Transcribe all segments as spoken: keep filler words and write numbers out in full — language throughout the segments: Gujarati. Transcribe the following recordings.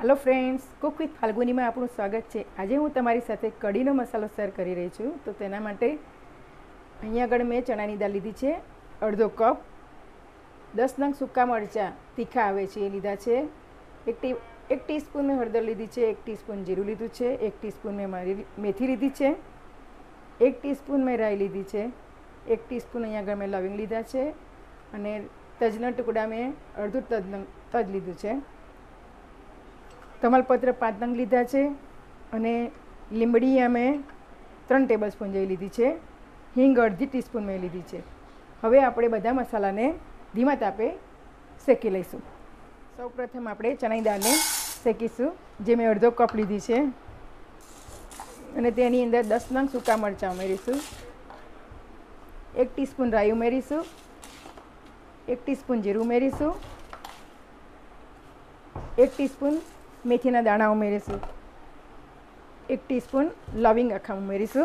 Hello friends, cook with Falguni में आपનું સ્વાગત છે। આજે હું તમારી સાથે કઢીનો મસાલો શેર કરી રહી છું। તો તેના માટે અહીંયા આગળ મેં ચણાની દાળ લીધી છે અડધો કપ, દસ નંગ સૂકા મરચાં તીખા આવે છે એ લીધા છે, એક ટી એક ટીસ્પૂન મેં હળદર લીધી છે, એક ટીસ્પૂન જીરું લીધું છે, એક ટીસ્પૂન મેં મારી મેથી લીધી છે, એક ટીસ્પૂન મેં રાઈ લીધી છે, એક ટીસ્પૂન અહીંયા આગળ મેં લવિંગ લીધા છે અને તજના ટુકડા મેં અડધું તજ તજ લીધું છે, તમાલપત્ર પાંચ નંગ લીધા છે અને લીમડી અમે ત્રણ ટેબલ સ્પૂન જેવી લીધી છે, હિંગ અડધી ટીસ્પૂન મેં લીધી છે। હવે આપણે બધા મસાલાને ધીમા તાપે શેકી લઈશું। સૌપ્રથમ આપણે ચણાની દાળને શેકીશું, જે મેં અડધો કપ લીધી છે અને તેની અંદર દસ નંગ સૂકા મરચાં ઉમેરીશું, એક ટીસ્પૂન રાઈ ઉમેરીશું, એક ટીસ્પૂન જીરું ઉમેરીશું, એક ટીસ્પૂન મેથીના દાણા ઉમેરીશું, એક ટીસ્પૂન લવિંગ આખા ઉમેરીશું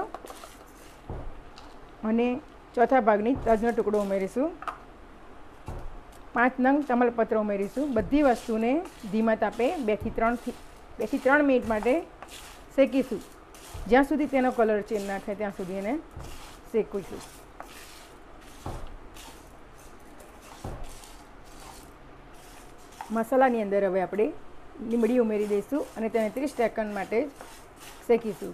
અને ચોથા ભાગની તજનો ટુકડો ઉમેરીશું, પાંચ નંગ તમાલપત્ર ઉમેરીશું। બધી વસ્તુને ધીમા તાપે બેથી ત્રણથી બેથી ત્રણ મિનિટ માટે શેકીશું, જ્યાં સુધી તેનો કલર ચેન્જ ના થાય ત્યાં સુધી એને શેકીશું। મસાલાની અંદર હવે આપણે લીમડી ઉમેરી દઈશું અને તેને ત્રીસ સેકન્ડ માટે શેકીશું।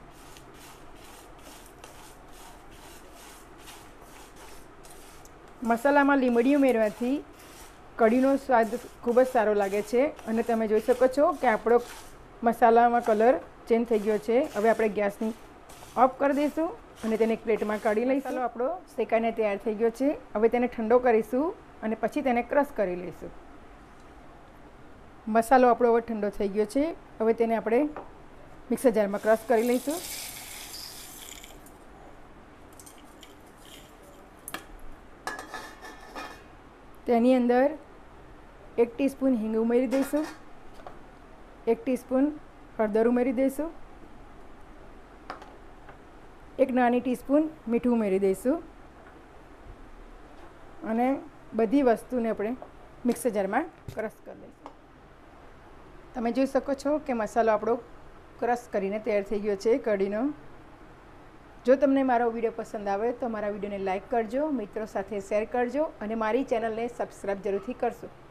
મસાલામાં લીમડી ઉમેરવાથી કઢીનો સ્વાદ ખૂબ જ સારો લાગે છે અને તમે જોઈ શકો છો કે આપણો મસાલામાં કલર ચેન્જ થઈ ગયો છે। હવે આપણે ગેસની ઓફ કરી દઈશું અને તેને એક પ્લેટમાં કાઢી લઈશું। મસાલો આપણો શેકાઈને તૈયાર થઈ ગયો છે। હવે તેને ઠંડો કરીશું અને પછી તેને ક્રશ કરી લઈશું। મસાલો આપણો હવે ઠંડો થઈ ગયો છે। હવે તેને આપણે મિક્સર જારમાં ક્રશ કરી લઈશું। તેની અંદર એક ટીસ્પૂન હિંગ ઉમેરી દઈશું, એક ટીસ્પૂન હળદર ઉમેરી દઈશું, એક નાની ટીસ્પૂન મીઠું ઉમેરી દઈશું અને બધી વસ્તુને આપણે મિક્સર જારમાં ક્રશ કરી લઈશું। તમે જોઈ શકો છો કે મસાલો આપણો ક્રશ કરીને તૈયાર થઈ ગયો છે કઢીનો। જો તમને મારો વિડીયો પસંદ આવે તો મારા વિડીયોને લાઇક કરજો, મિત્રો સાથે શેર કરજો અને મારી ચેનલને સબસ્ક્રાઈબ જરૂરથી કરશો।